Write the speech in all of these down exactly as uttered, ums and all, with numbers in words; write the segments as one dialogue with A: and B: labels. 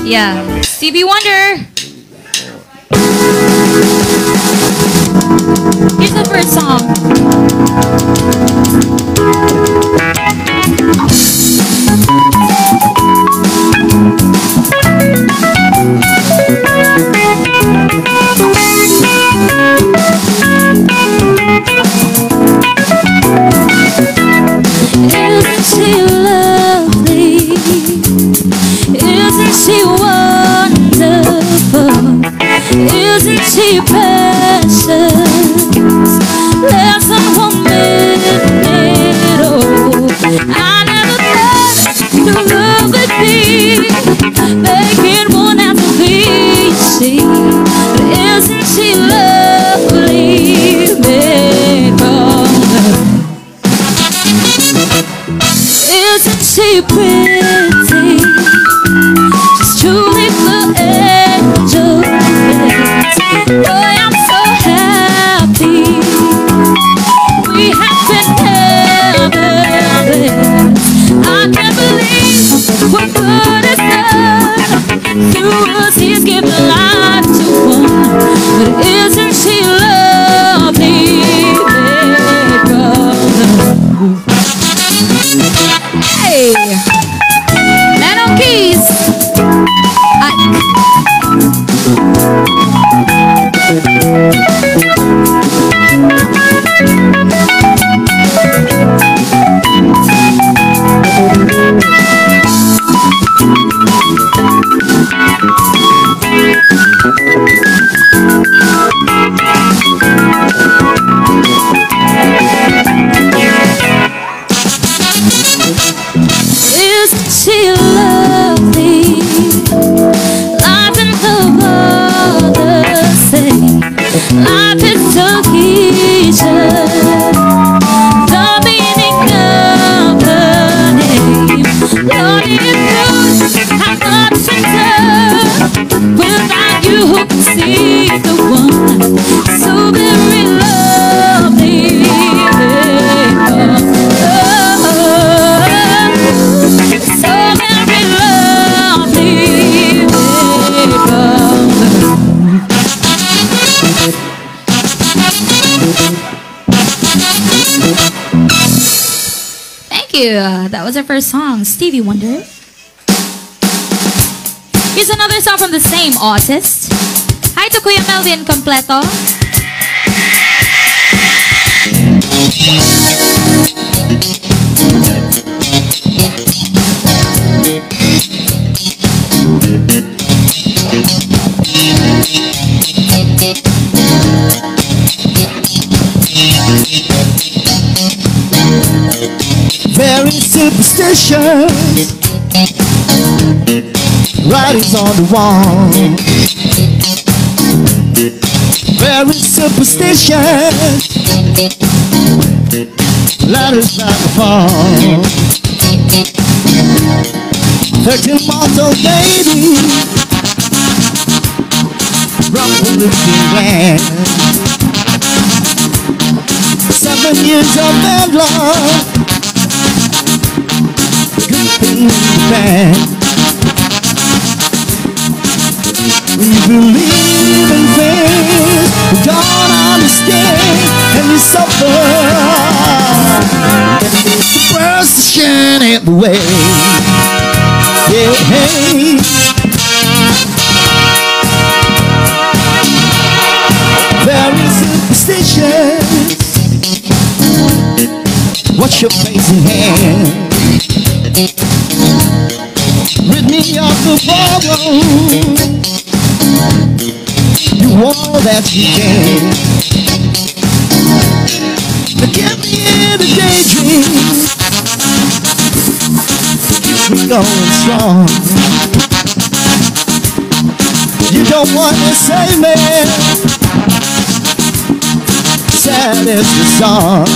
A: Yeah, Stevie Wonder. Here's the first song.
B: Isn't she lovely? Isn't she wonderful? Isn't she precious? Less than one minute old. I never thought the love would be making one out to be, you see. But isn't she lovely? Isn't she pretty? She's truly the angel face. Boy, I'm so happy we have been together. I can't believe what good is done to us. He's given life to one. But isn't she lovely? Hey, man on keys. Ike. Isn't she lovely? Life in the water, say life is so easy. The meaning of her name. Lord, it knows how much it does. Without you, who can see the one so very lovely?
A: Thank you. That was our first song, Stevie Wonder. Here's another song from the same artist. Hi to Kuya Melvin Completo.
C: Very superstitious writings on the wall. Very superstitious letters like the fall. Thirteen month old baby rumble looking man. Seven years of bad love. Bad. We believe in things we don't understand, and you suffer. The birds are shining the way. Yeah, hey. Very superstitious. What's your face in hand? Rid me of the problem. You all that you can. Get me in a daydream. Keep me going strong. You don't want to save me. Sad is the song.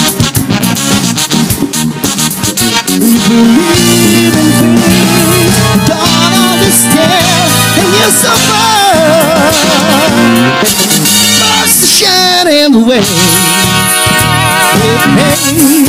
C: We believe in things you don't understand, and you suffer. Stars to shine in the way. Hey, hey.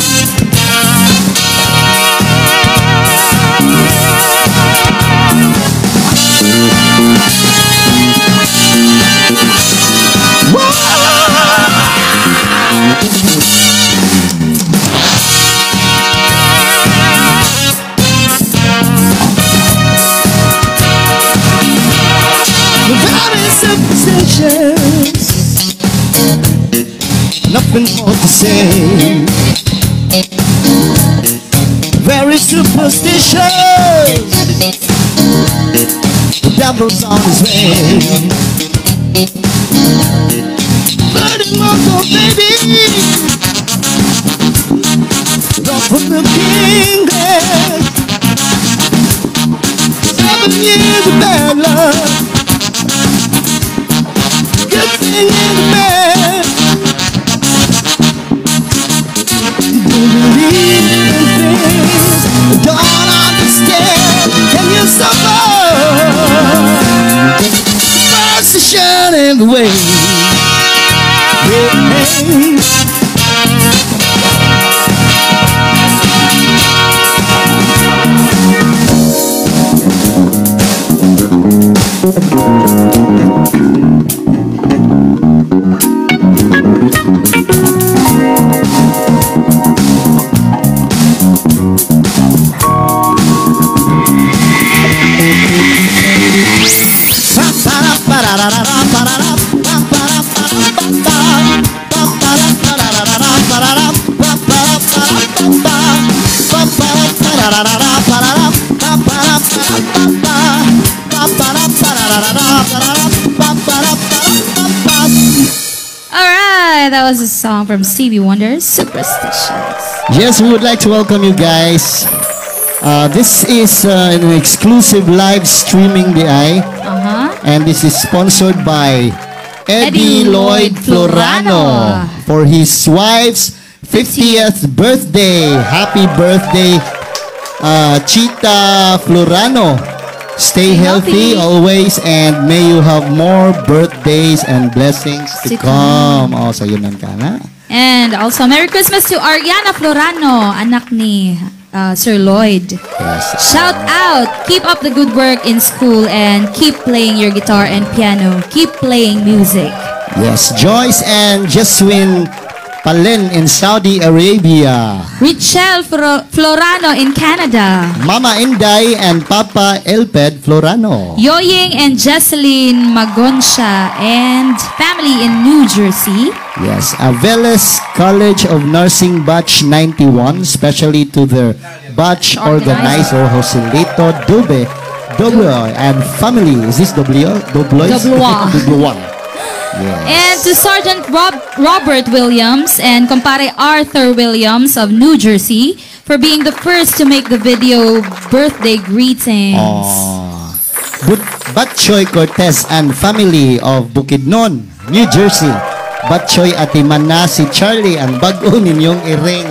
C: nothing more to say. Very superstitious. The devil's on his way. Burning Moko, baby. Love from the kingdom. Seven years of bad love. Good thing in the bad. Don't believe in things I don't understand. Can you suffer? First to shine in the way. Hey.
A: Alright, that was a song from Stevie Wonder, Superstitious.
C: Yes, we would like to welcome you guys. Uh, this is uh, an exclusive live streaming the eye,
A: Uh-huh.
C: and this is sponsored by Eddie,
A: Eddie
C: Lloyd
A: Lloyd
C: Florano
A: Florano.
C: for his wife's fiftieth birthday. Happy birthday, uh, Chita Florano. Stay healthy,
A: healthy.
C: always, and may you have more birthdays and blessings to,
A: To
C: come. Oh, so yun ang kana.
A: And also, Merry Christmas to Ariana Florano, anak ni uh, Sir Lloyd.
C: Yes.
A: Shout out! Keep up the good work in school and keep playing your guitar and piano. Keep playing music.
C: Yes, Joyce and Jeswin Palen in Saudi Arabia.
A: Richelle Fro- Florano in Canada.
C: Mama Inday and Papa Elped Florano.
A: Yoying and Jesseline Magonsha and family in New Jersey.
C: Yes, Aveles College of Nursing Batch ninety-one, especially to their batch organizer, Joselito Dube, Dube, and family. Is this W? Doblois?
A: Doblois.
C: Doblois. Yes.
A: And to Sergeant Rob- Robert Williams and Compare Arthur Williams of New Jersey for being the first to make the video birthday greetings.
C: Aww. But Batchoy Cortez and family of Bukidnon, New Jersey. Batchoy Atimana si Charlie ang bago ninyong iring.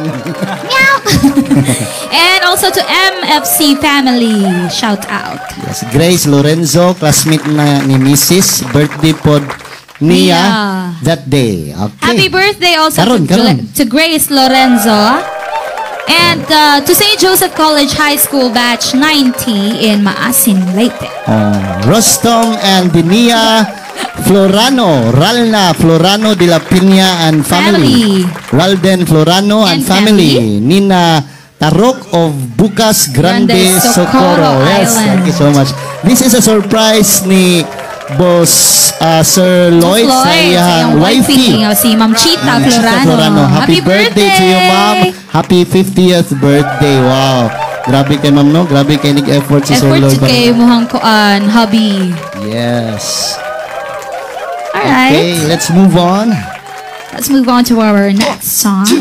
A: And also to M F C family, shout out.
C: Yes, Grace Lorenzo, classmate na ni Missus Birthday pod niya
A: Nia.
C: that day. Okay.
A: Happy birthday also
C: Karon,
A: to,
C: karon.
A: to Grace Lorenzo. And uh, to Saint Joseph College High School Batch ninety in Maasin, Leyte.
C: Oh, Rostom and Dinia Florano, Ralna Florano de la Pina and family.
A: Family.
C: Ralden Florano and,
A: And
C: family.
A: family.
C: Nina Tarok of Bukas Grande,
A: Grande,
C: Socorro.
A: Socorro
C: Yes, thank you so
A: Island.
C: much. This is a surprise ni Boss uh, Sir Lloyd,
A: Lloyd,
C: sa iyang wifey.
A: nga si Ma'am Chita
C: Mm, Chita
A: Florano.
C: Florano. Happy, birthday to you, ma'am. Happy fiftieth birthday. Wow. Grabe kay ma'am, no? Grabe kay nag-effort si Sir
A: Effort
C: Lloyd.
A: kay muhang kuan, hubby.
C: Yes.
A: Alright,
C: Okay, let's move on.
A: let's move on to our next song.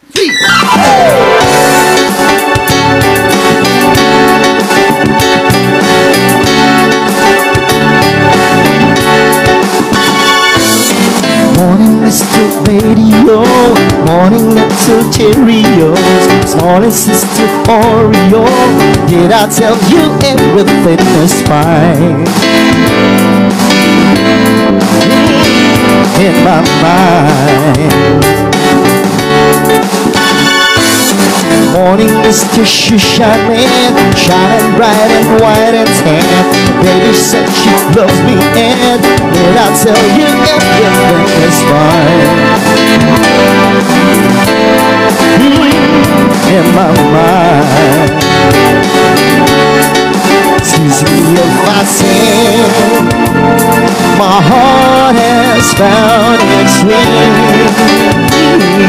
C: Morning, Mister Radio. Morning, little Cheerios. Smaller sister Oreo. Did I tell you everything is fine? In my mind. Morning, Mister Shushaman, shining bright and white and tan. Baby said she loves me, and did I tell you everything is fine? In my mind. Excuse me if I say my heart has found its way.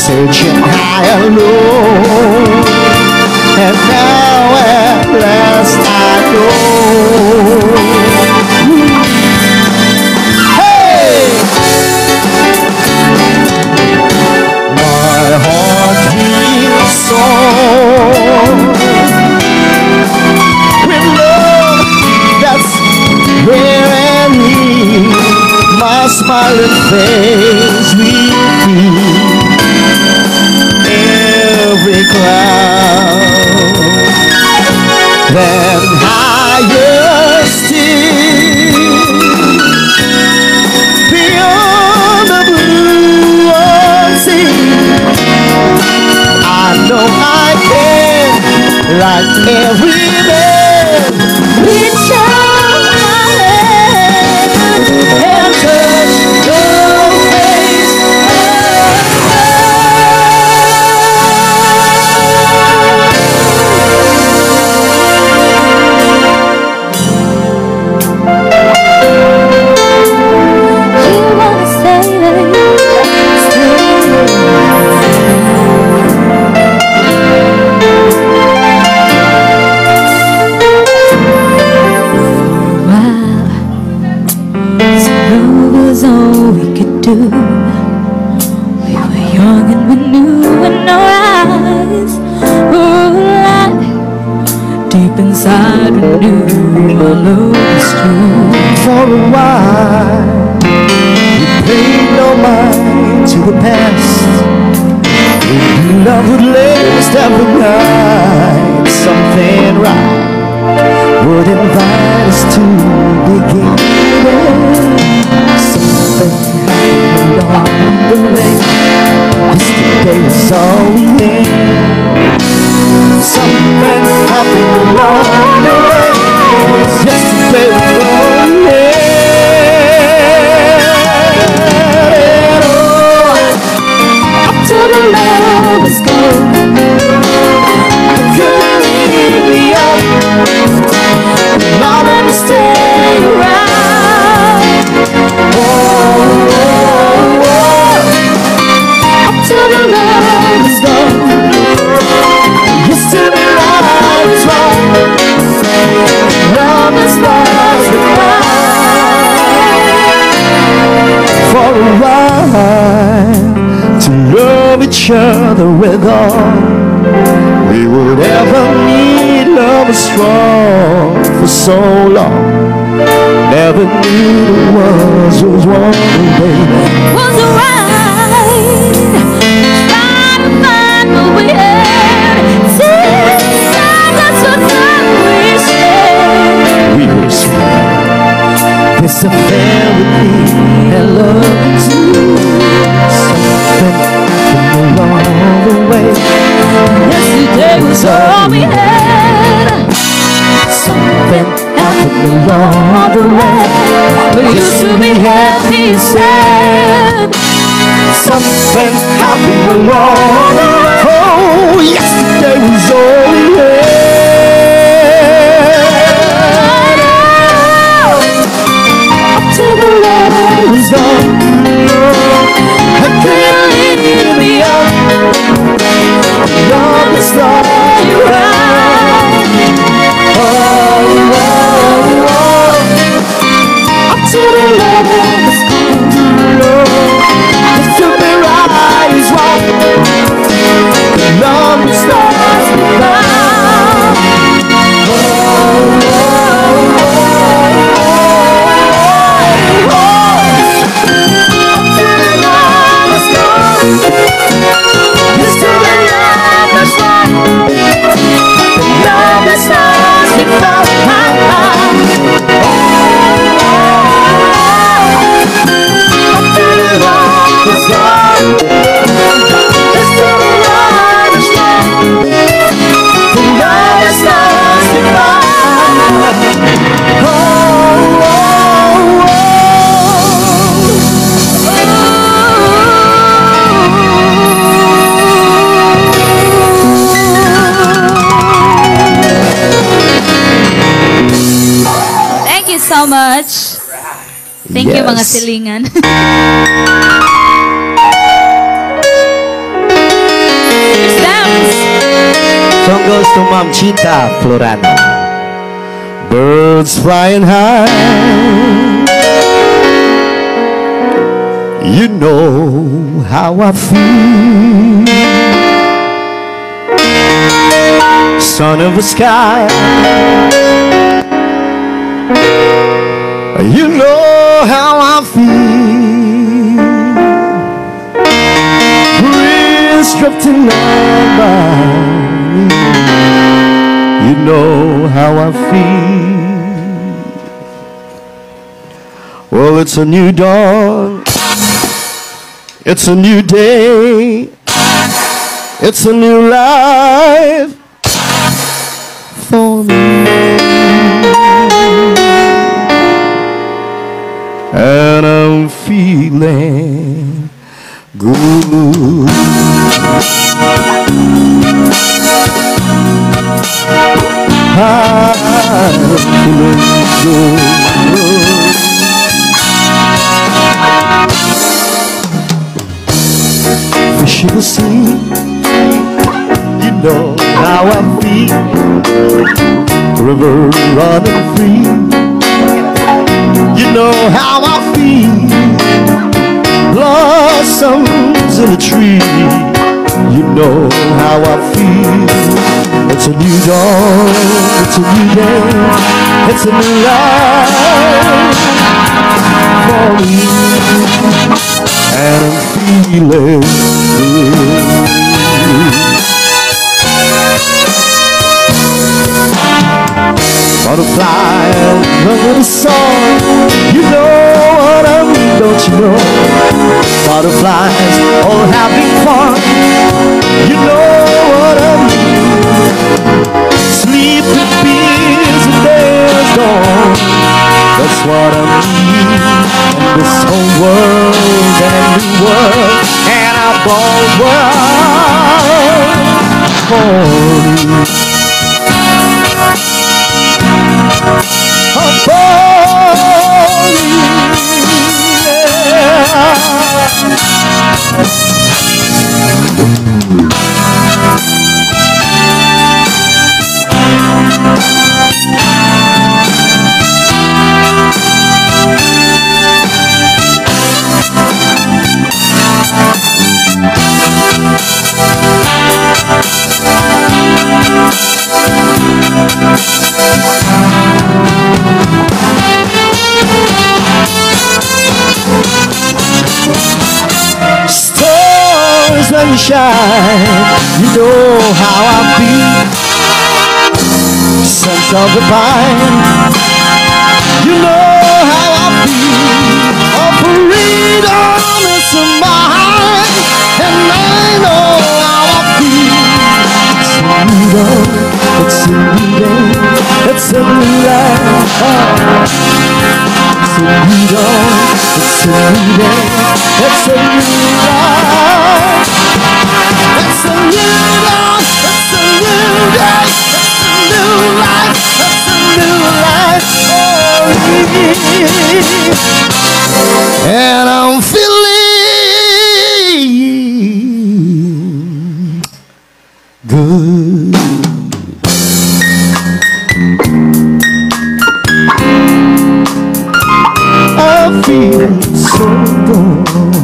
C: searching high and low, and now at last I know. Hey! My heart beats so with love that's rare and near. My smiling face repeat every cloud, then higher still, beyond the blue sea. I know I can, like every man, reach out my hand and touch your face.
B: You wanna stay, stay. Love was all we could do. We were young and we knew, and our eyes were alive. Deep inside we knew our love was true.
C: For a while, we paid no mind to the past. We knew love would last every night. Something right would invite us to begin. Something happened along the way. Yesterday was all we had. Something happened along the way. Yesterday was all we had.
B: Up to the love is gone.
C: Couldn't leave me up.
B: Not gonna stay around.
C: Oh, oh, oh.
B: Up to the love is gone.
C: Used to be right, it's wrong. Love is lost and found. For a while, to love each other with all we would ever need. Love was strong for so long. Never knew the was was wrong, baby.
B: Was right. Try to find what we had. Inside, that's what we shared.
C: We were scared. This affair with me and love too. Something happened along the way.
B: Yesterday was all we had.
C: Something happened along the way.
B: We used to be happy and sad.
C: Something happened along the way. Oh, yesterday was all we had.
B: Up to the love
C: Was gone. I couldn't leave me up. Love is lost around. Oh, oh, oh.
B: Up to the love is gone.
C: Just to be right is wrong. Love is lost around. Oh, oh, oh, oh, oh. Up to the love is gone. Just to be right is wrong. Love is lost around.
A: Thank you so much. Thank you mga
C: Yes.
A: silingan. Williams.
C: Song goes to Mom Chita Florano. Birds flying high, you know how I feel. Son of the sky, you know how I feel. Breeze drifting on by, you know how I feel. Well, it's a new dawn, it's a new day, it's a new life for me. And I'm feeling good. I'm feeling good. Fish in the sea, you know how I feel. River running free, you know how I feel. Blossoms in a tree, you know how I feel. It's a new dawn, it's a new day, it's a new life for me. And I'm feeling good. Butterflies under the sun, you know what I mean, don't you know? Butterflies all having fun, you know what I mean. Sleeping bees and days gone, that's what I mean. And this whole world and a new world and a bold world for me. Stars when you shine, you know how I feel. Sense of the pine, you know how I feel. Oh, freedom is mine, and I know how I feel. It's a new dawn, it's a new day, it's a new life. Oh. It's a new dawn, it's a new day, it's a new life. It's a new dawn, it's a new day, it's a new life, it's a new life for me. And I'm feeling good. I feel so good.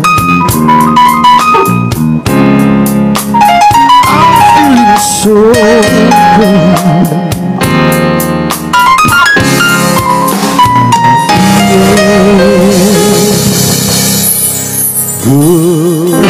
C: I feel so good. Good.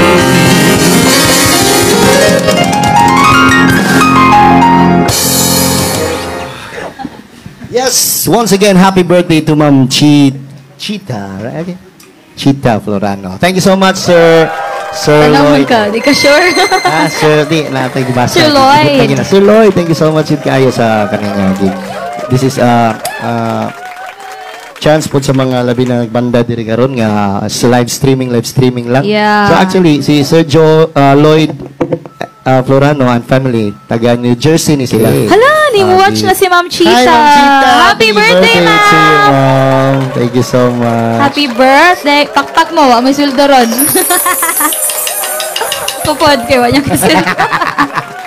C: Yes, once again, happy birthday to Ma'am Chi Chita, right? Chita Florano. Thank you so much, sir. Sir
B: Salamat
C: Lloyd.
B: ka, di ka sure.
C: Ah, Sir, di, natin basa.
B: Sir Lloyd.
C: Sir Lloyd, thank you so much yun kayo sa kanyang gig. This is uh, uh, chance po sa mga labi na nagbanda diri karon nga sa live streaming, live streaming lang.
B: Yeah.
C: So actually, si Sir Joe uh, Lloyd uh, Florano and family, taga New Jersey ni sila.
B: Hala, ni
C: Ah,
B: watch
C: di-
B: na si Ma'am Chita.
C: Hi, Ma'am Chita.
B: Happy birthday,
C: to you,
B: Ma'am.
C: Ma'am. Thank you so much.
B: Happy birthday. Pakpak mo, wa may suldo ron. Kupod kay wa niya kasi.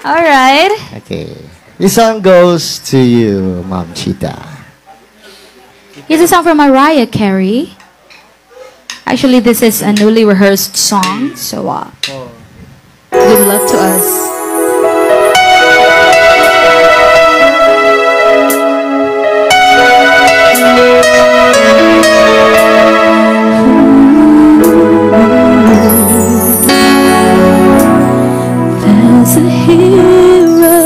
A: All right.
C: Okay. This song goes to you, Mom Cheetah.
A: Here's a song from Mariah Carey. Actually, this is a newly rehearsed song, so uh, good luck to us.
B: There's a hero.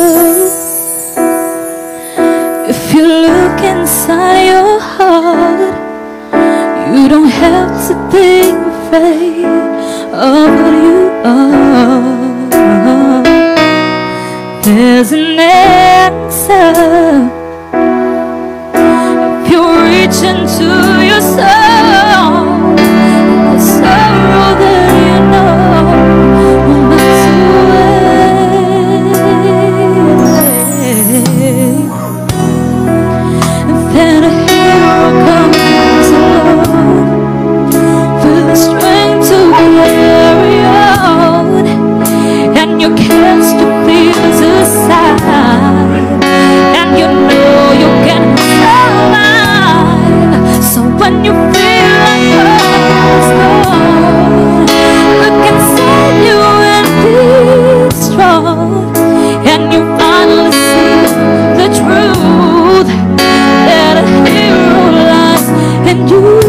B: If you look inside your heart, you don't have to be afraid of what you are. There's an answer. If you reach into your soul, the sorrow that you know will melt away. And then a hero comes along with the strength to carry on, and you cast your fears aside, and you know you can survive. So when you feel like hope is gone, look inside you and be strong, and you finally see the truth that a hero lies in you.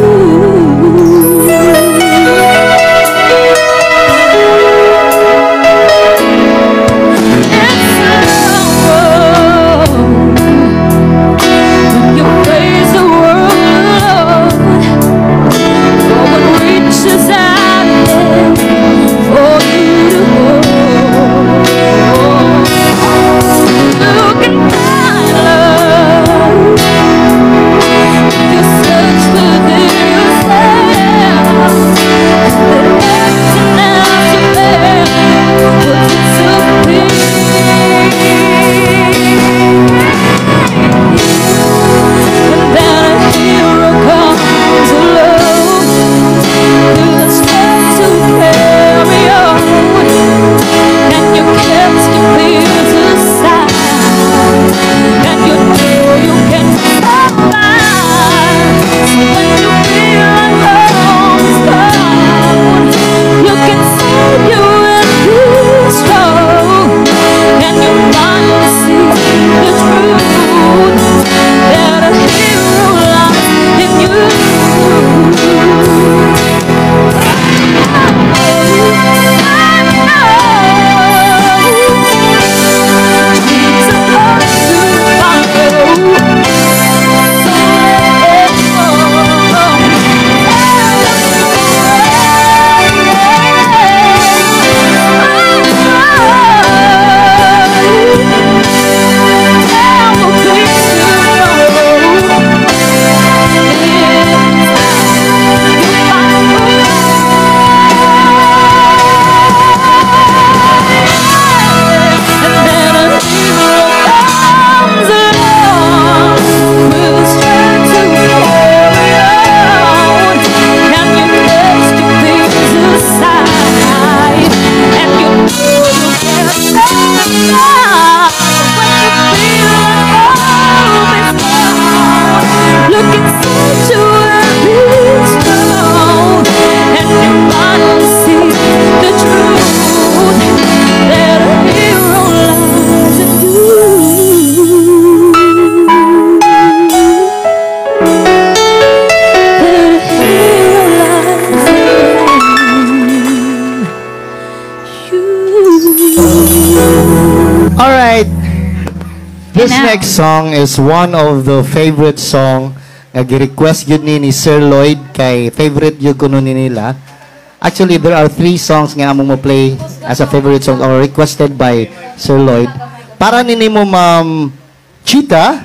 C: This next song is one of the favorite song nga gi-request yun ni, ni Sir Lloyd kay favorite yun kuno ni nila. Actually, there are three songs nga among mo play as a favorite song or requested by Sir Lloyd. Para nini mo, Ma'am Cheetah,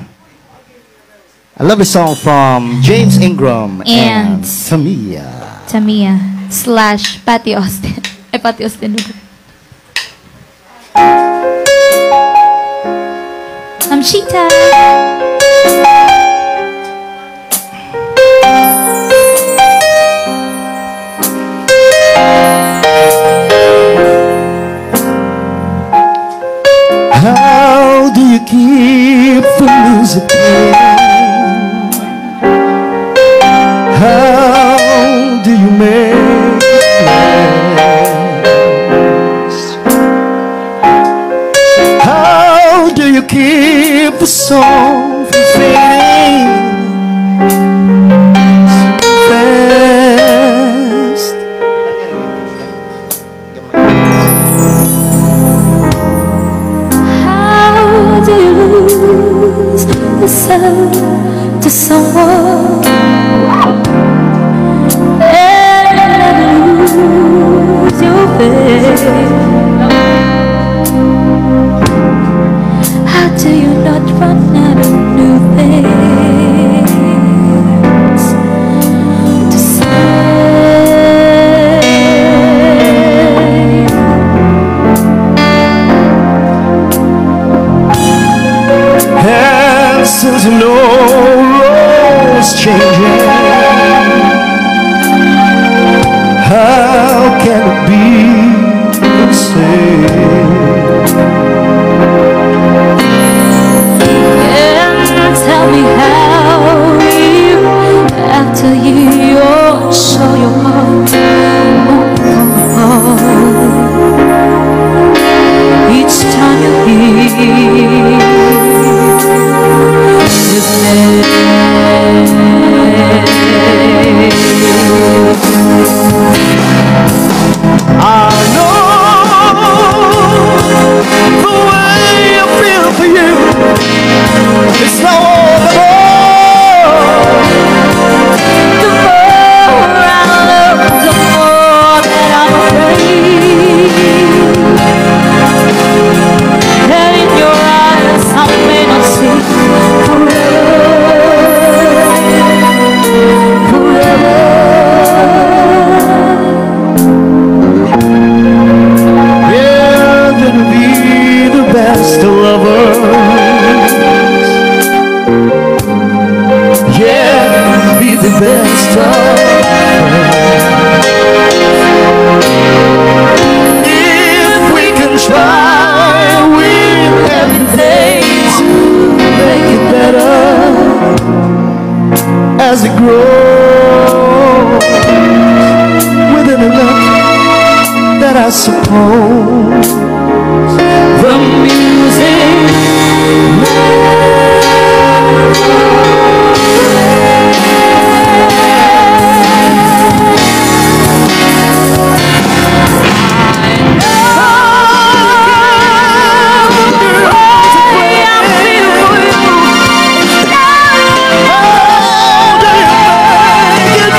C: I love a song from James Ingram and, and Tamia.
A: Tamia slash Patty Austin. Eh, Patty Austin. I'm Cheetah.
C: easy pain. How do you make plans? How do you keep the song from fading so fast?
B: How do you lose yourself to someone and never lose your faith? How do you not run out of new things to say?
C: And since you know roles changing, how can it be the same?
B: And tell me how you, after you all show your heart, won't come apart each time you hear his name.
C: I know the way I feel for you. It's no more.
B: The more I love, the more that I'm afraid. And in your eyes I may not see forever, forever.
C: Yeah, gonna be the best of lovers. Yeah, be the best of friends. If we can try with everything to make it better as it grows, within enough that I suppose the music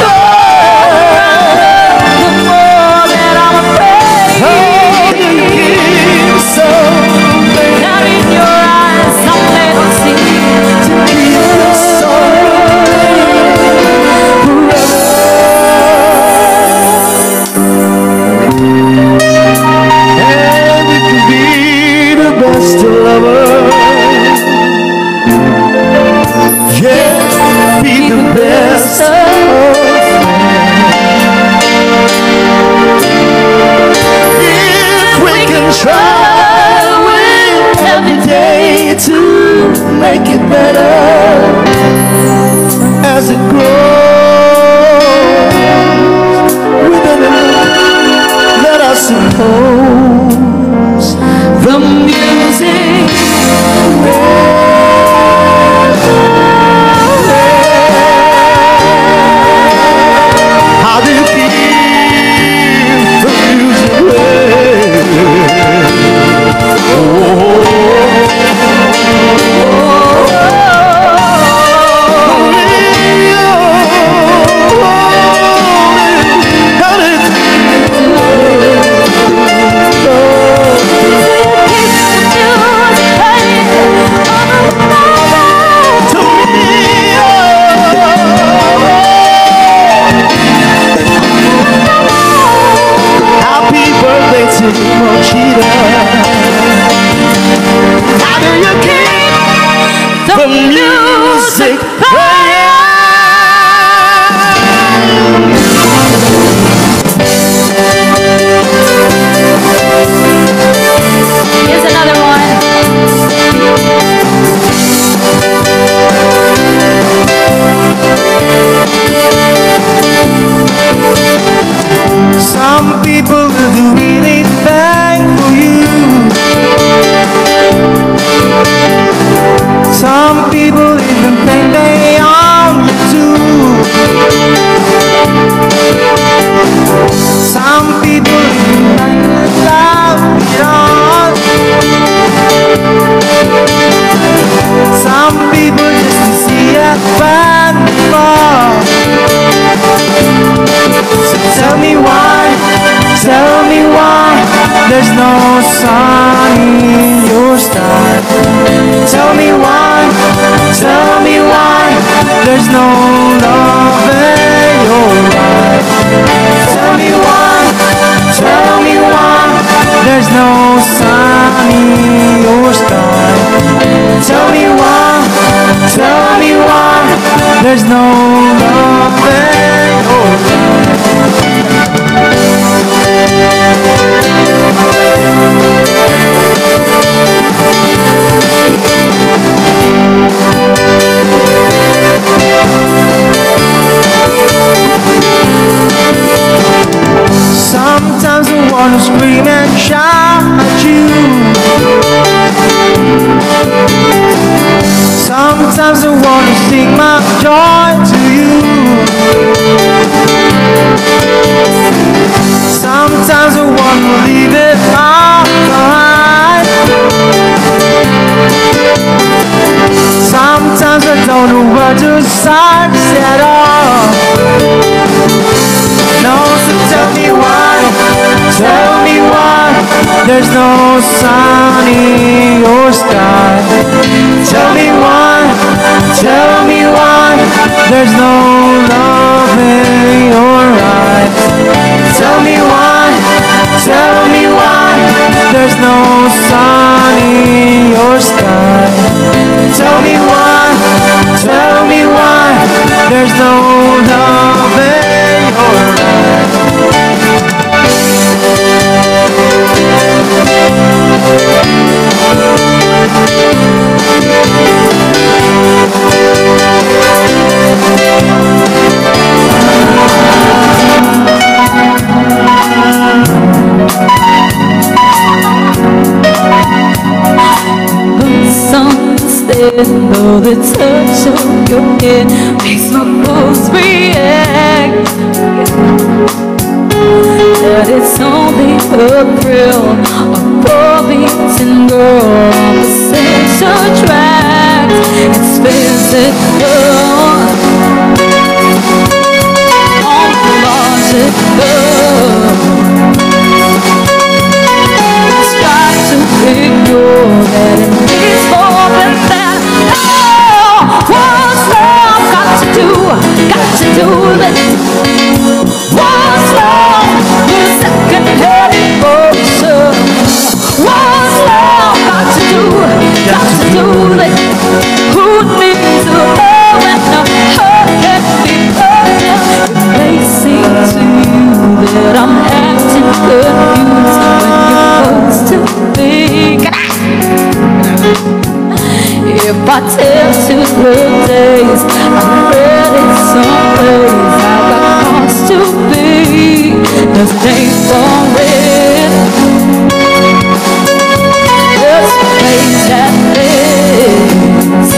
C: how do you keep Some people will do anything for you. Some people even think they own you too. Some people even love you all. Some people just to see it find more. So tell me why, tell me why there's no sun in your sky. Tell me why, tell me why there's no love in your life. Tell me why, tell me why there's no sun in your sky. Tell me why, tell me why there's no love in your life. Sometimes I wanna scream and shout at you. Sometimes I wanna sing my joy to you. Sometimes I wanna leave it all behind. Sometimes I don't know where to start at all. No, so tell me why, tell me why there's no sun in your sky. Tell me why, tell me why there's no love in your eyes. Tell me why, tell me why there's no sun in your sky. Tell me why, tell me why there's no love in your eyes.
B: Though the touch of your head makes my pulse react, that it's only a thrill, a four-beating girl on the center track. It's physical, ontological. It's got to ignore that it needs more than that. What's love got to do, got to do with it? What's love with a second-hand emotion? What's love got to do, got to do with it? Who needs a love and a hurt can be perfect? It may seem to you that I'm acting confused when you're supposed to be. If I tell two good days, I'm ready someplace I got cause to be. There's a name for it. There's a place that lives.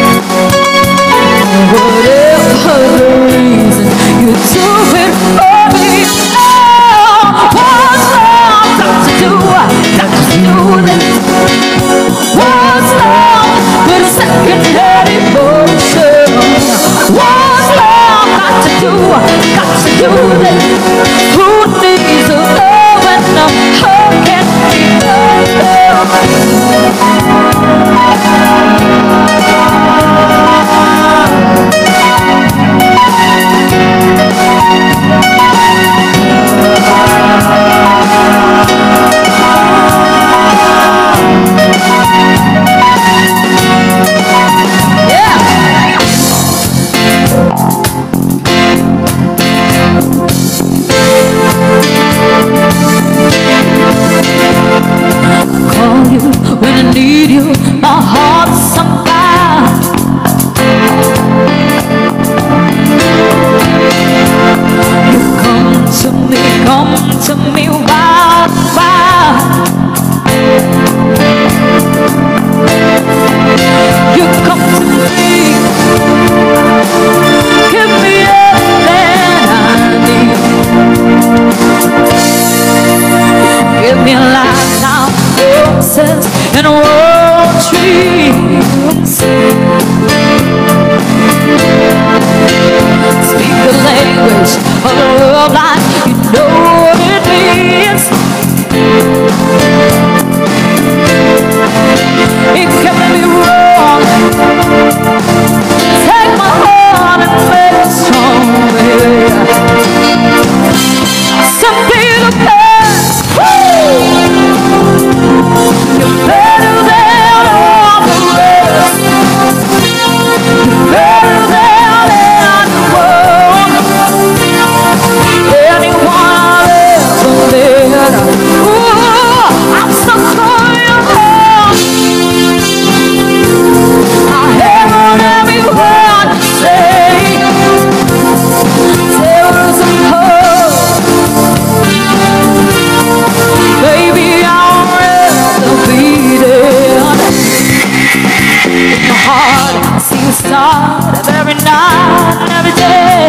B: Whatever the reason, you do it for me. Oh, what's love got to do, got to do this? What's love with a second-hand emotion? What's love got to do, got to do this? Who needs a come to me wild, wild. You come to me, give me everything I need. Give me a lifetime roses and world trees. Speak the language of love like you know what it means. It can be wrong. Take my heart and make it strong, baby. Some be the best. You're better than all the rest. You're better than anyone. Anyone I've ever met. Ooh, I'm so sorry. I haven't every word to say. There was a hope. Baby, I'll rather be dead. In my heart, I see you start of every night and every day.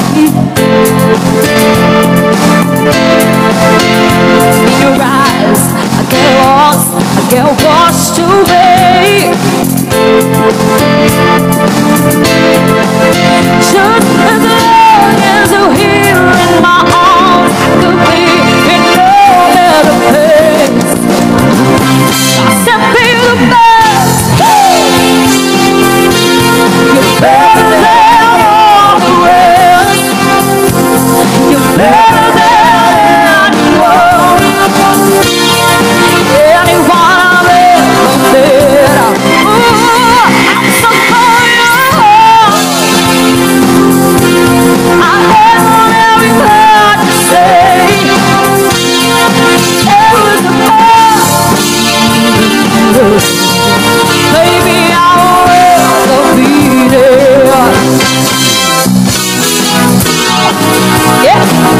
B: In your eyes, I get lost, I get washed away. Just as long as you're here in my arms, I could be in no better place. I said be the best. You're better than all the rest. You're better than anyone. Anyone I've ever met. Ooh, I'm so tired. I haven't every word to say. There was a past. Baby, I'll rather be there. Yeah.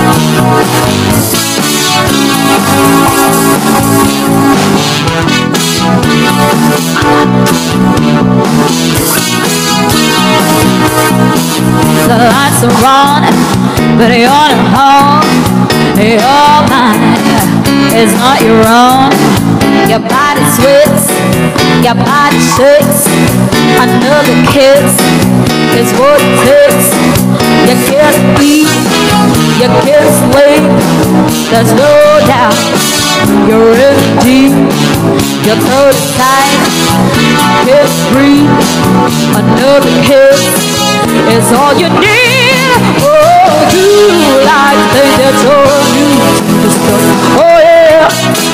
B: The lights are on, but you're not home. You're mine, it's not your own. Your body sweats, your body shakes. Another kiss is what it takes. You can't eat, you can't sleep. There's no doubt you're in deep. You're so tight, can't breathe. Another kiss is all you need. Oh, you like things that you're used to stuff. Oh yeah.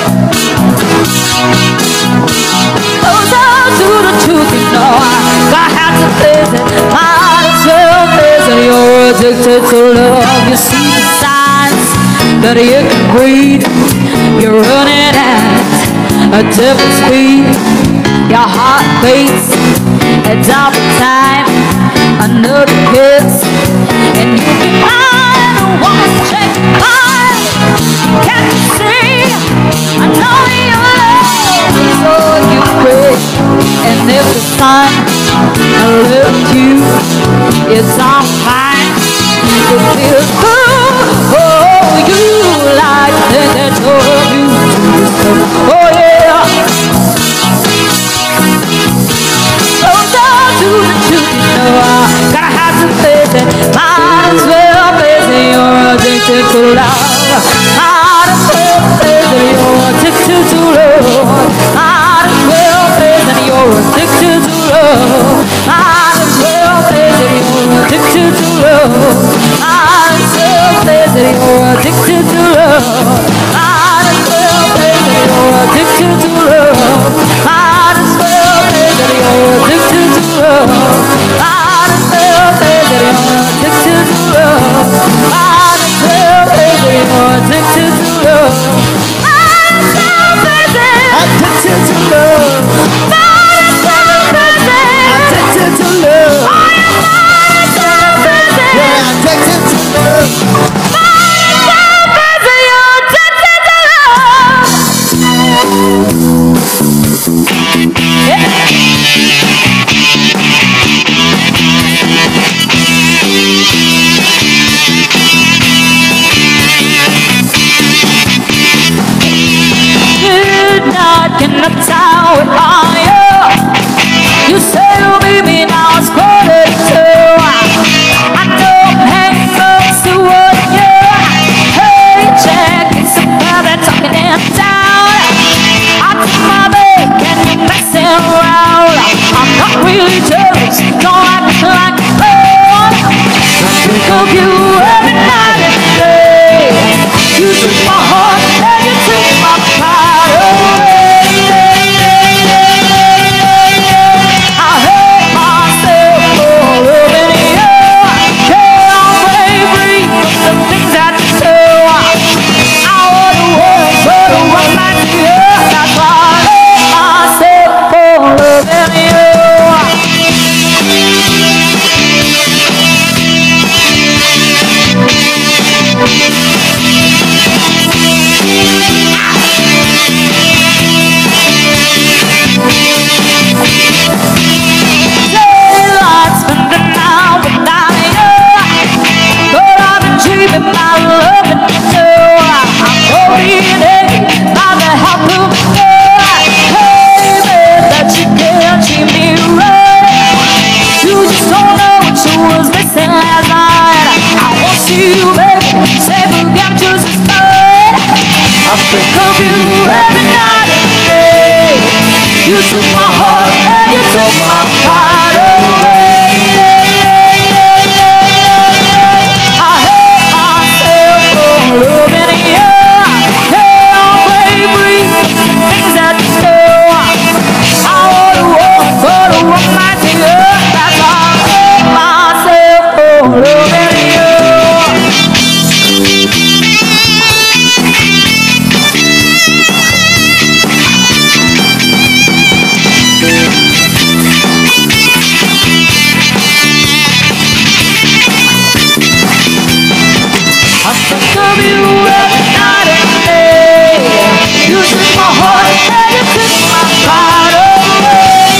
B: Closer to the truth, you know I have to face it. Might as well face it. You're addicted to love. You see the signs that you can breathe. You're running at a different speed. Your heart beats at double time. Another kiss and you'll be mine. One check mine. Can't you see? I know your love is all you crave. And if the sun left you, it's all fine. You feel good. Oh, you like things that you're used to. Oh yeah. Closer to the truth, you know I gotta have to face it. Might as well face it. You're addicted to love. Might as well face it. You're addicted to love. Might as well face it. You're addicted to love. Might as well face it. You're addicted to love. Might as well face it. You're addicted to love. Might as well face it. You're addicted to love. Might as well face it. You're addicted to love. Might as well face it. You're addicted to love. Might as well face it. You're addicted to love. Might as well face it. Addicted to love. Might as well face it. Addicted to love. Might as well face it. You're addicted to love. Might as well face it. in a town with fire. You say you'll meet me now, it's quarter to two. I know I'm hanging close to what you. Hey, check, it's a brother talking in town. I took my bag and you're messing around. I'm not really jealous, don't act like a phone. I think of you every night and day. You took my heart and you took my pride away. I hate myself for loving you. Yeah, I'm bravery from the things I do. I wanna work for the one like you. That's why I hate myself for loving you. Daylight, spend the night without you. But I've been dreaming about loving you. I'm overeating by the help of you. Hey, babe, that you can't treat me right. You just don't know what you was missing last night. I want you, baby, say forget just as fine. I think of you every night and day. You took my heart and you took my pride away. I hate myself for loving you. Yeah, I'm bravery, things that you do. I wanna walk for the one like you. That's why I hate myself for loving you. I think of you every night and day. You took my heart and you took my pride away.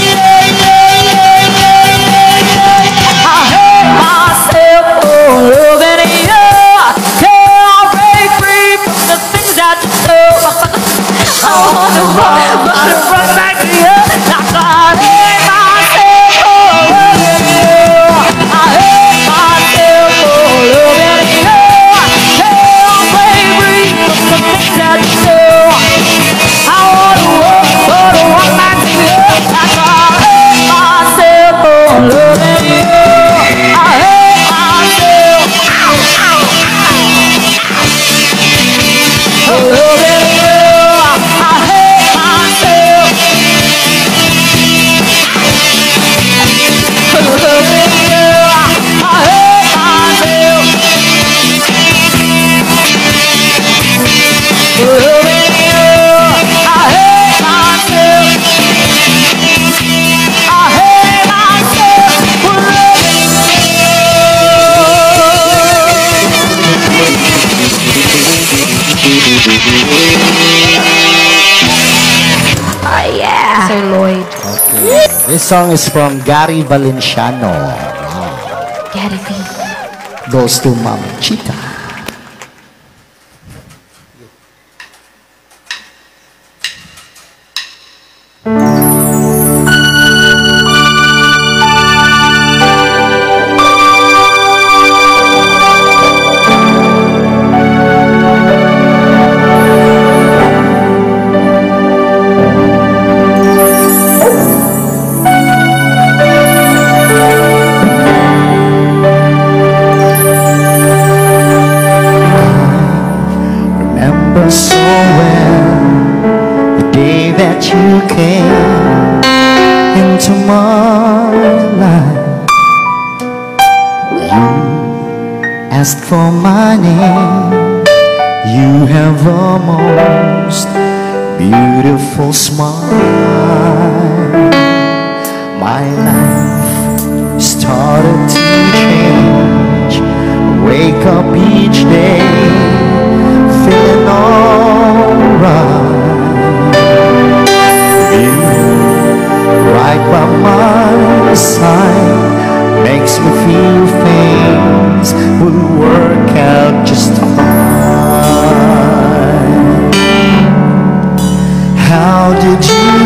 B: I hate myself for loving you. Yeah, I'll break free from the things that you do. I wanna run, wanna run back to you. That's why I hate myself for loving you. I hate myself for loving you. Oh yeah. Sir Lloyd.
C: Okay. This song is from Gary Valenciano. Wow.
B: Gary V.
C: Goes to Mom Chita. So well, the day that you came into my life, you asked for my name. You have a most beautiful smile. My life started to change. Wake up each day feeling alright. You right by my side makes me feel things will work out just fine. How did you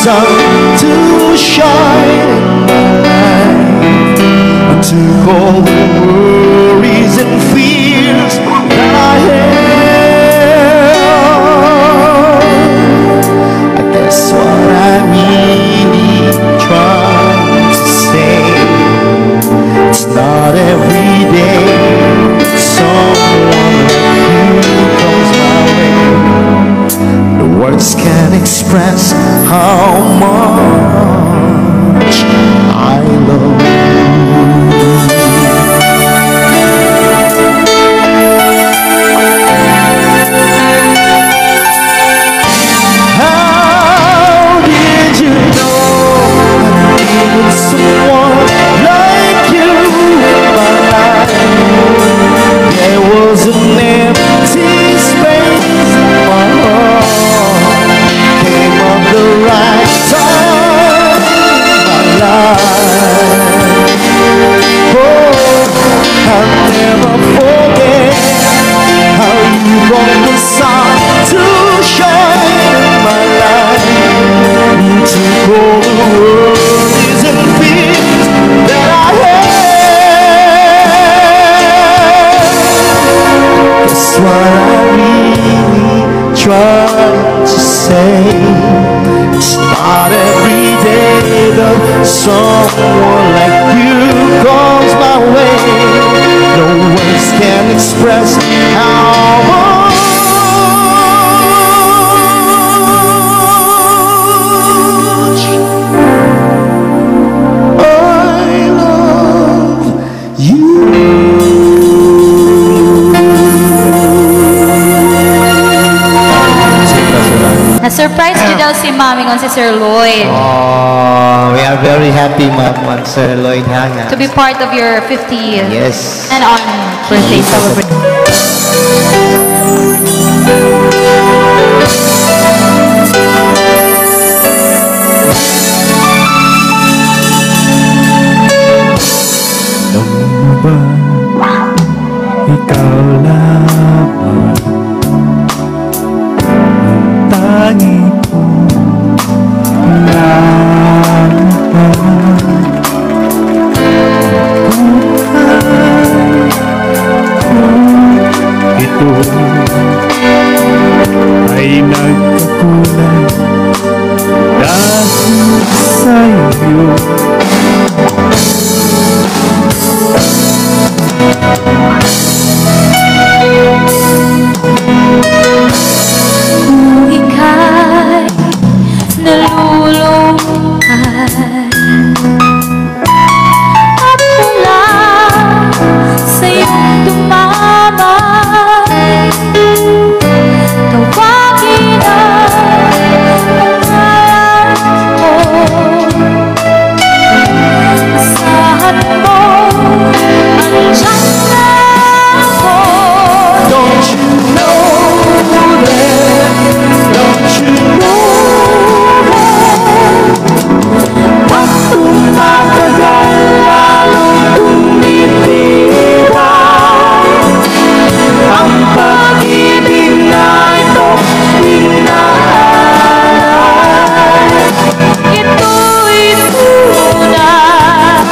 C: sun to shine in my life, and took all the worries and fears that I had. I guess what I really trying to say, it's not every day someone like you comes my way. The words can't express how much I love you. How did you know I needed someone like you in my life? There was an empty space in my heart. Came at the right time in my life. Oh, I'll never forget how you brought the sun to shine in my life, to all the worries and fears that I had. That's what I really tried to say. It's not every day that someone like you comes my way. No words can express how much I love you.
B: Na-surprise nyo daw si Mami ngon si Sir Lloyd
C: Oh, we are very happy, Ma'am, Sir Lloyd Hanga.
B: to be part of your fiftieth
C: Yes.
B: and on birthday celebration.
C: Alam mo ba, ikaw lamang ang tangi kong hinahanap. Buhay ko ito ay nagkakulay dahil sa'yo.
B: Kung ika'y nalulungkot at wala sa'yong tumamay, tawagin ang pangalan ko. Asahan mo, andyan na ako.
C: Don't you know that? Don't you know that? Pag tumatagal lalong tumitibay ang pag-ibig na ito minahal.
B: Ito'y tunay.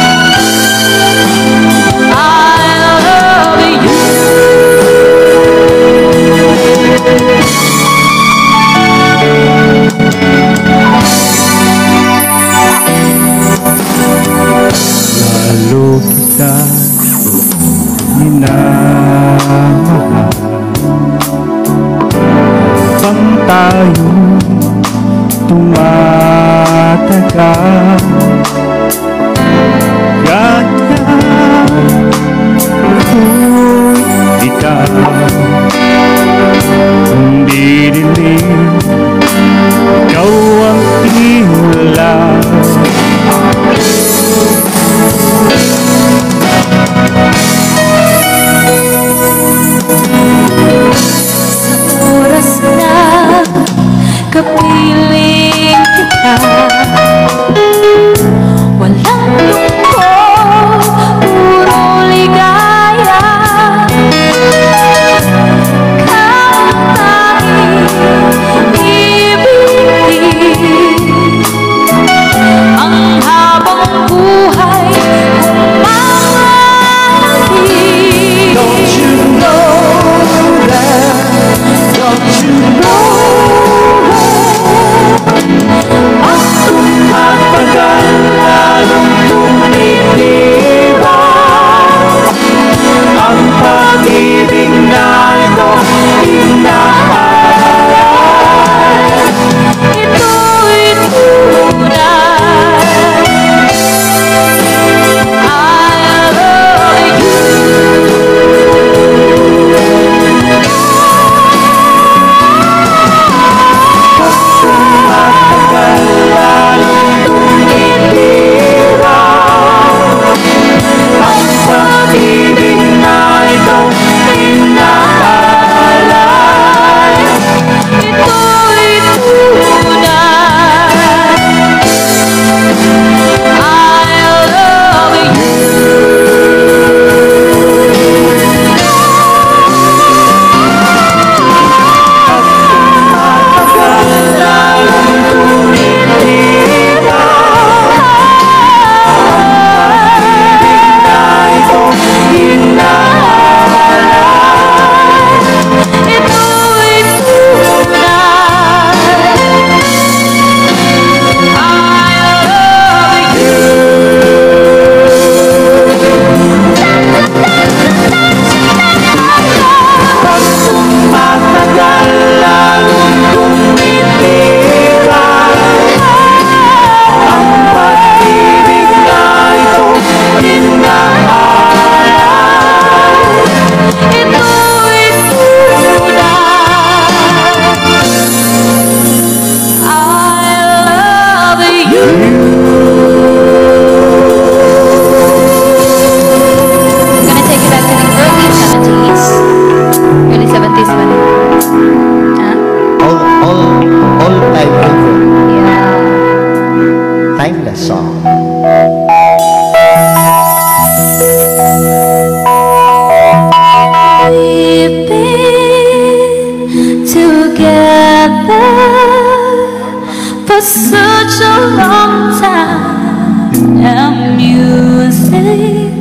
B: I love you.
C: Lalo kita minamahal habang tayo tumatagal. Ganyan ako'y ikaw, kung didilim ikaw ang ilaw.
B: Oras na kapiling kita, walang lungkot, puro ligaya. Kahit tanging ibig such a long time. And music,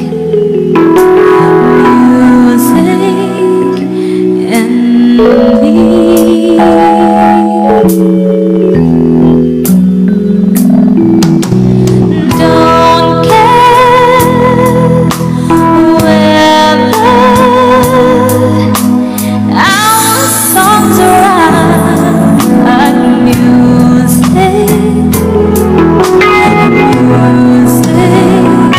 B: music and me. Don't care whether our songs are like music, music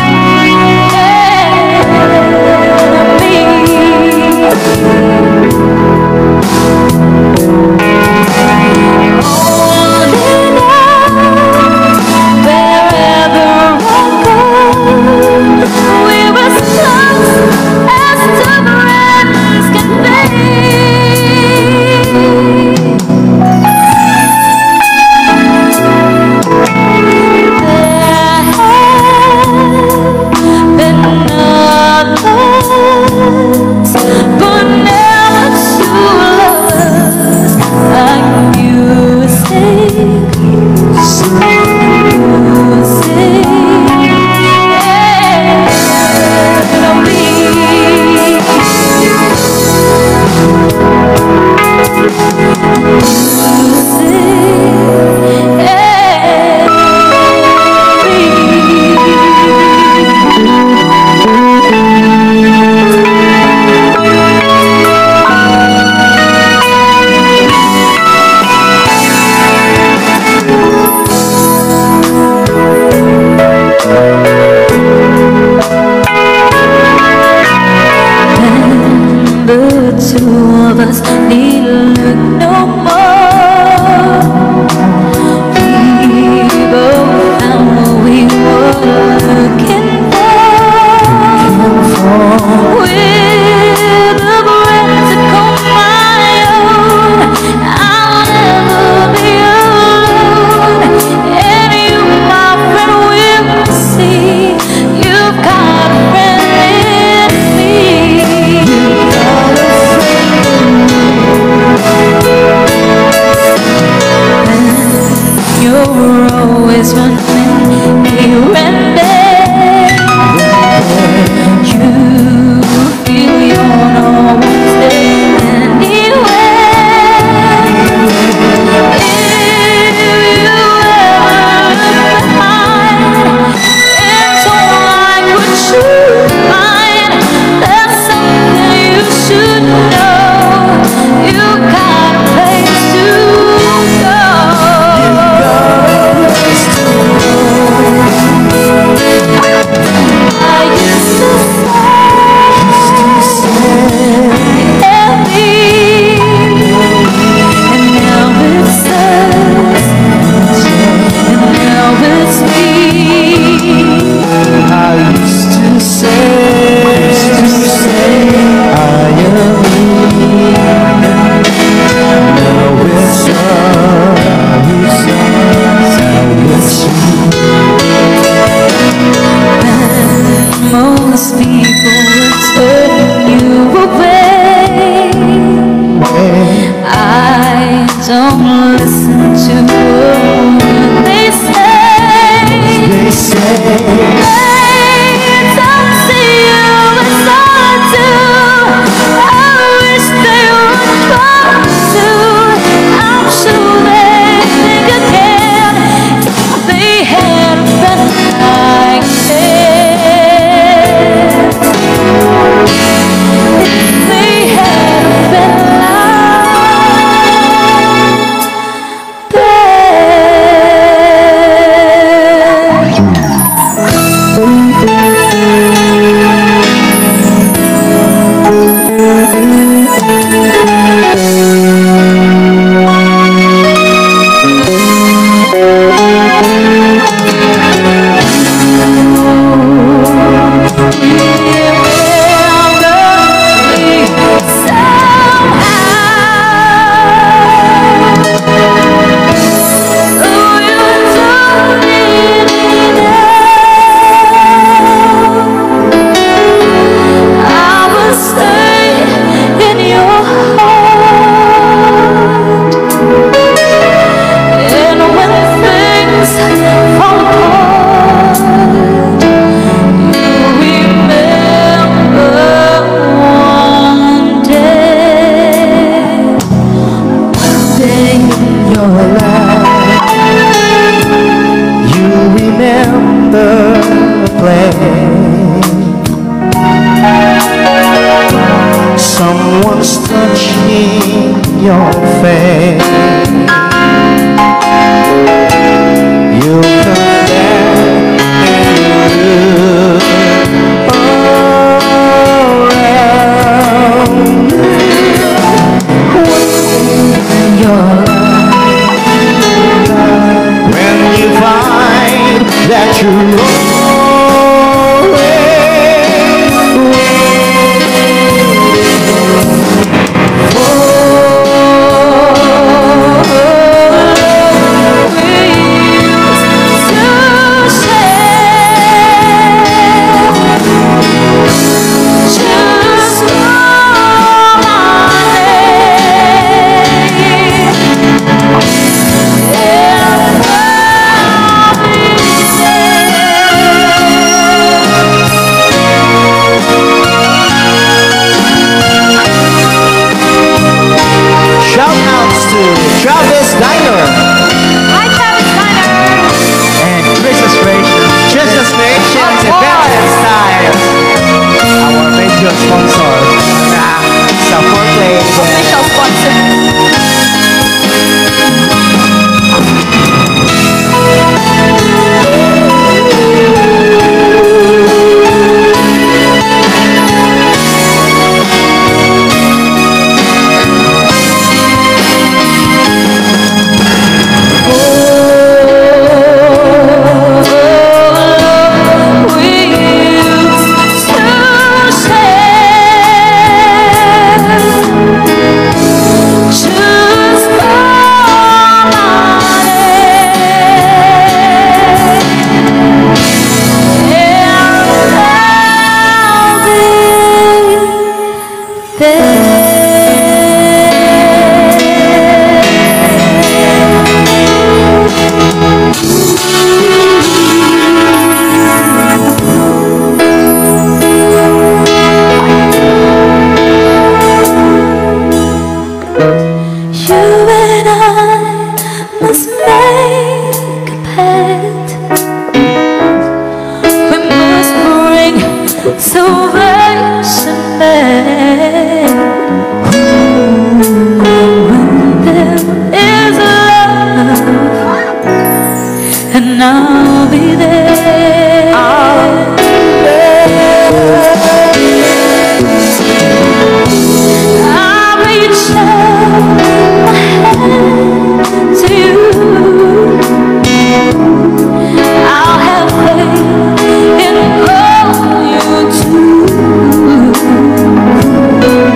C: remember a place, someone's touching your face. You come back and you look around. When you're when you find that you're always Travis Diner.
B: Hi, Travis Diner.
C: And Christmas Creations. Christmas Creations, Events and Styles. Our major sponsor. Nah, support play.
B: Official sponsor. Salvation man. When there is love, and I'll be there. I'll be there. I'll reach out my hand to you. I'll have faith in all you do.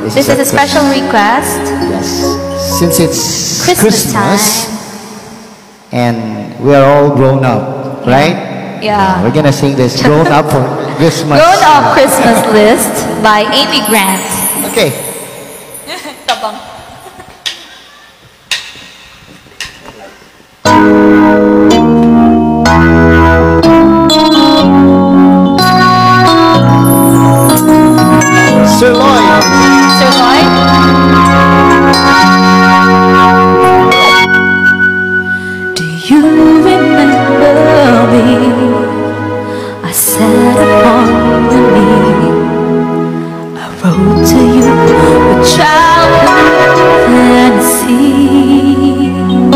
B: This is a special request.
C: Yes. Since it's
B: Christmas
C: Christmas,
B: time.
C: and we are all grown up, right?
B: Yeah.
C: We're gonna sing this grown up for Christmas.
B: Grown Up Christmas List by Amy Grant.
C: Okay.
B: Tabang.
C: Sir Lloyd.
B: Sir Lloyd? Do you remember me? I sat upon the knee. I wrote to you with childhood fantasies.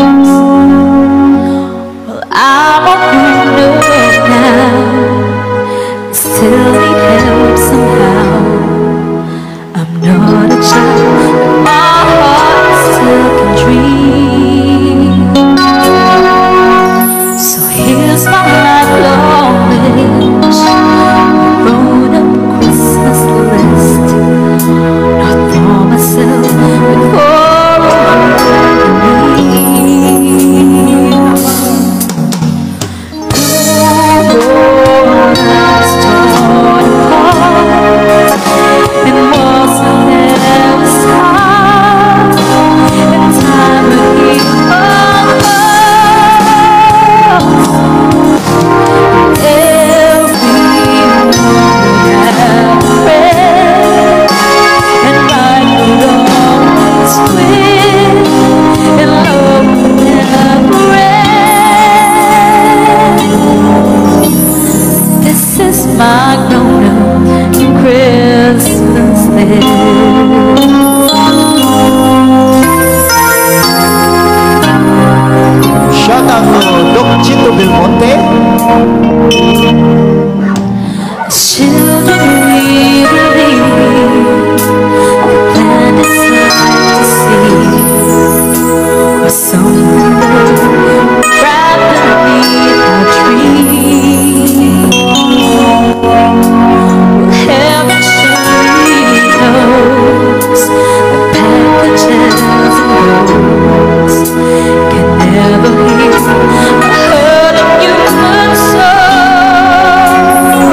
B: Well, I'm all grown up now, still need help somehow. I'm not a child, but my heart still can dream. So here's my lifelong wish, a grown-up Christmas list, not for myself, but for all you and me. No more lives torn apart, and walls that never stop, and time will heal our hearts. Everyone will have a friend, and right will always win, and love will never end. This is my grown-up Christmas list.
C: Shout out to Doc Chito Belmonte.
B: Children, we believe the plan is not to see, or someone wrapped beneath our tree. Heaven surely knows the packages and roads can never heal a hurting human soul.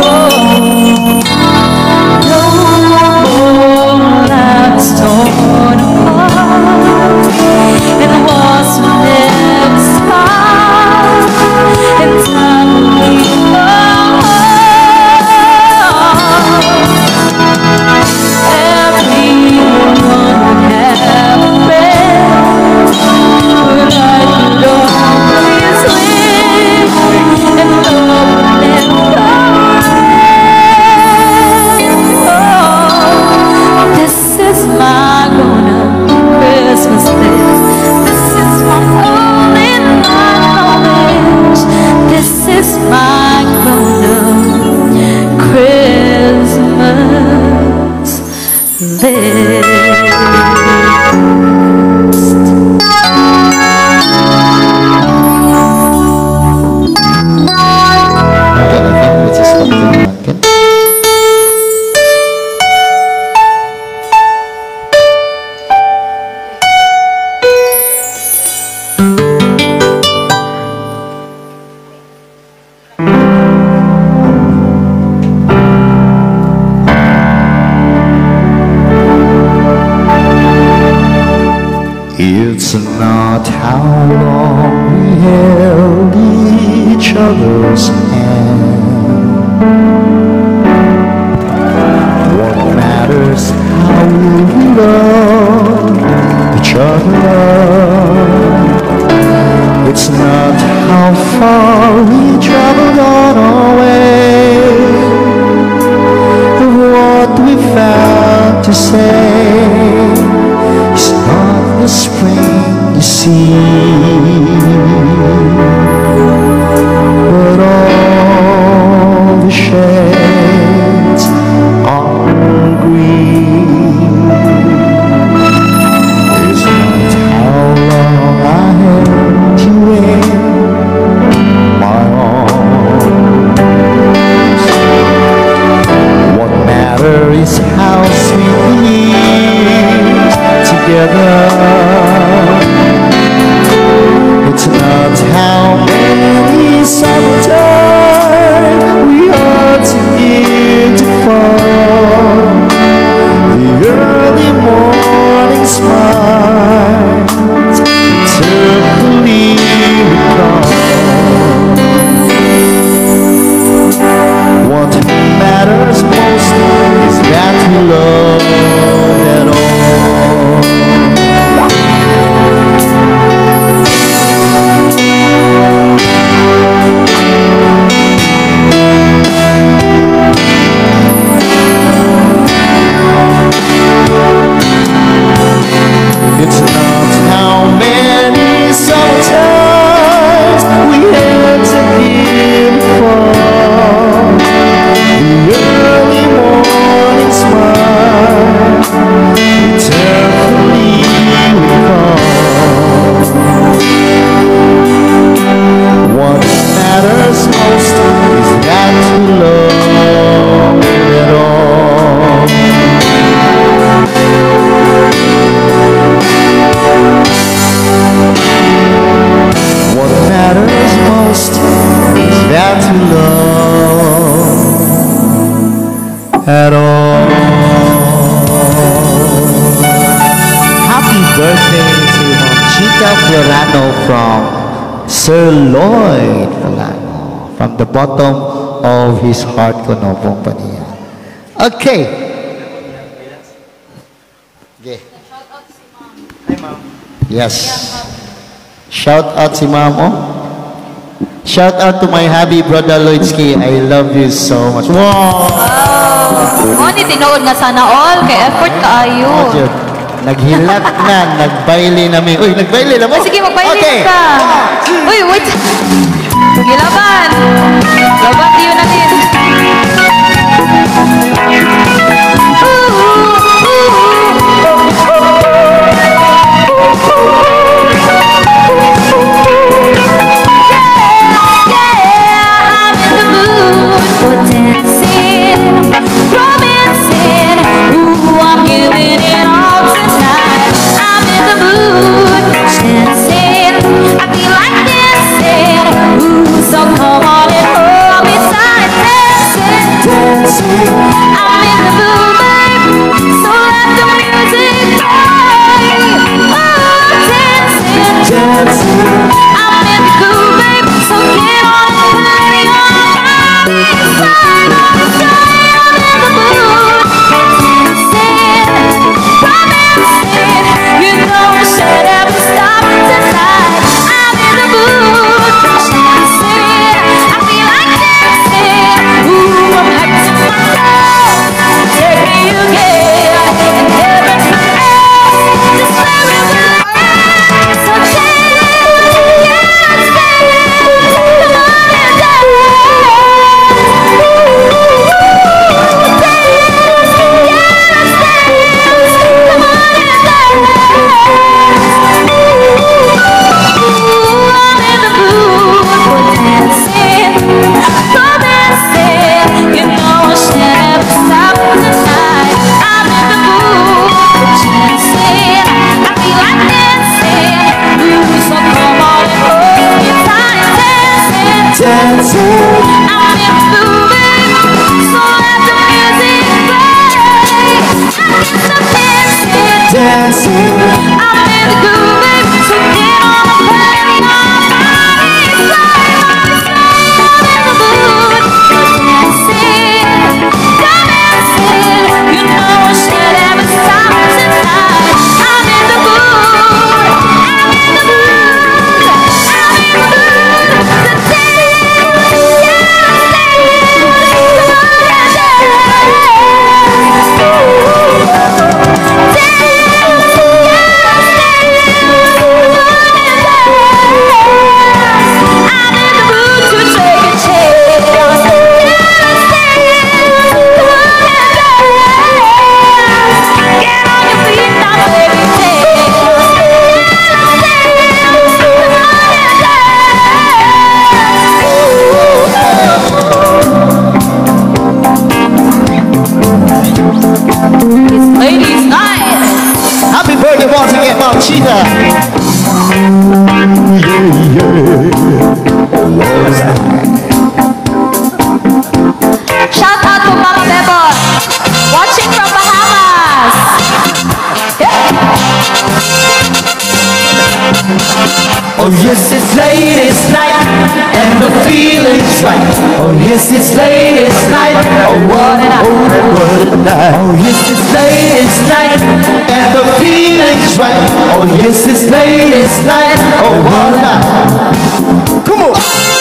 B: No more lives torn apart, and wars will never stop, and time will heal our hearts. Everyone would have a friend, but I could always win, and love will never end. Oh, this is my grown-up Christmas list. This is my only knowledge. This is my grown-up Christmas list.
C: Okay, I think we just stop the pumpkin. It's not how long we held each other's hand. What matters how we love each other. It's not how far we traveled on our way, what we found to say. It's not the spring you see, but all the shades are green. It's not how long I held you in my arms. What matters is how sweetly birthday to Ma'am Chica Florano from Sir Lloyd Florano. From the bottom of his heart ko no pong paniya. Okay. Okay. Hi, Ma'am. Yes. Shout out si Ma'am, oh. Shout out to my hubby, brother Lloydski. I love you so much. Wow!
B: Oh, ni tinood nga sana all. Kay effort kaayo.
C: Oh, naghilak na, nagbaili na mi. Uy, nagbaili na mo?
B: Oh, sige, magbaili
C: okay.
B: ka. Uy, wait. Sige, laban. Laban, diyo natin.
C: Oh yes, it's late, it's night, and the feeling's right. Oh yes, it's late, it's night, oh what a night, oh what a night. Oh yes, it's late, it's night, and the feeling's right. Oh yes, it's late, it's night, oh what a night. Come on.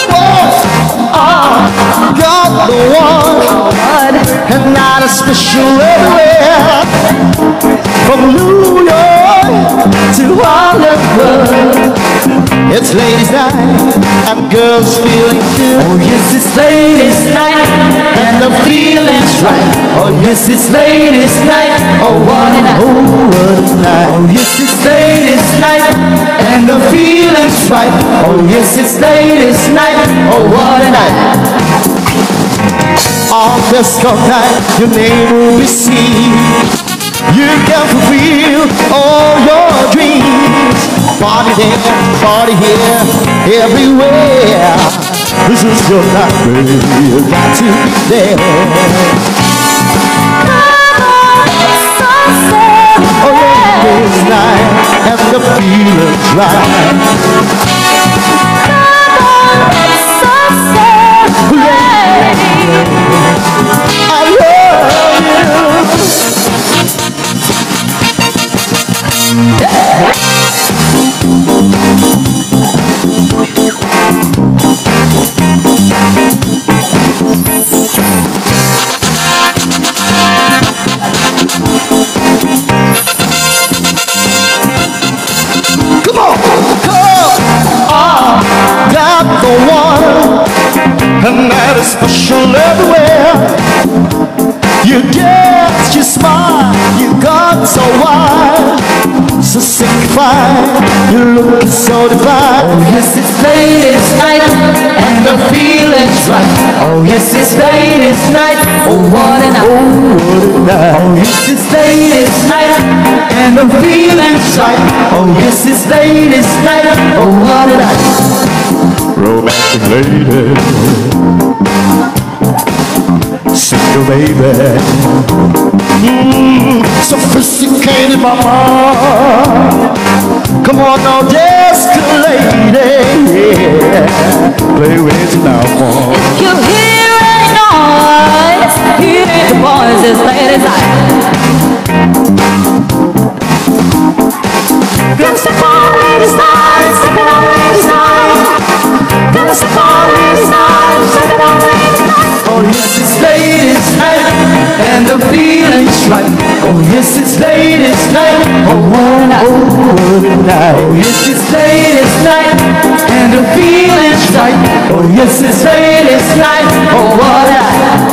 C: Oh, oh, you're the one, and not a special everywhere. From New York to Hollywood, it's ladies' night and girls feeling good. Oh yes, it's ladies' night and the feeling's right. Oh yes, it's ladies' night. Oh what a night, oh what a night. Oh yes, it's ladies' night and the feeling's right. Oh yes, it's ladies' night. Oh what a night. On this cold night, your name will be seen. You can fulfill all your dreams. Party there, party here, everywhere. This is your night, baby. You got to be there. Oh yeah, this night and feelings right. I love come on, come on, got the one, and that is special everywhere. You dance, you smile, you got so wild, so sick fine, you look so divine.
B: Oh yes, it's ladies' night, and the feeling's right. Oh yes, it's ladies' night, oh what a night.
C: Oh, what a night.
B: Oh yes, it's ladies' night, and the feeling's right. Oh yes, it's ladies' night, oh what a night.
C: Romantic lady, single baby, mm, sophisticated mama. Come on now, dance to lady, yeah. Play with you now, mom.
B: If you hear any noise, hear the boys, it's ladies' night. Gonna step on ladies' night, step on ladies' night. Gonna step on ladies' night, step on ladies' night. Oh yes, it's ladies' night, and the feeling's right. Oh yes, it's ladies' night, oh what a night.
C: Oh, what a night.
B: Oh yes, it's ladies' night, and the feeling's right. Oh yes, it's ladies' night, oh what a night.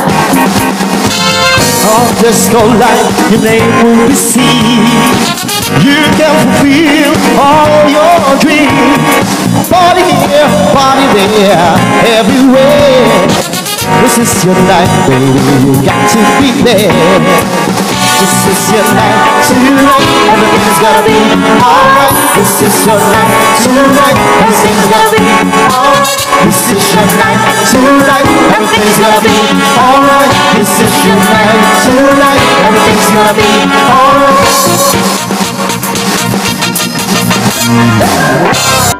C: On disco light, your name will be seen. You can fulfill all your dreams. Party here, party there, everywhere. This is your night, baby, you got to be there. This is your night, tonight, everything's gonna be alright. This is your night, tonight, everything's gonna be alright. This is your night, tonight, everything's gonna be alright. This is your night, tonight, everything's gonna be alright.